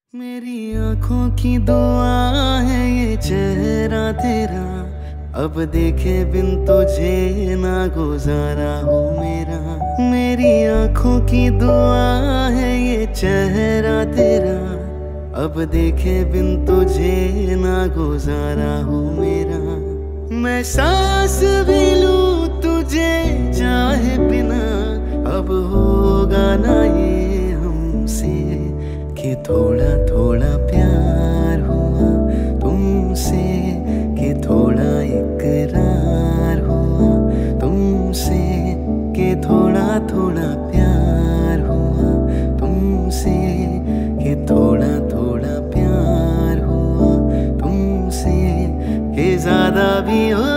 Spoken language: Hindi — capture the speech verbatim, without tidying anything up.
मेरी आंखों की दुआ है ये चेहरा तेरा, अब देखे बिन तुझे ना गुजारा हो मेरा। मेरी आंखों की दुआ है ये चेहरा तेरा, अब देखे बिन तुझे ना गुजारा हो मेरा। मैं सांस भी लूं तुझे चाहे बिना, अब होगा ना ये हमसे कि थोड़ा थोड़ा प्यार हुआ तुमसे, कि थोड़ा इकरार हुआ तुमसे, कि थोड़ा थोड़ा प्यार हुआ तुमसे, कि थोड़ा थोड़ा प्यार हुआ तुमसे, कि ज्यादा भी हो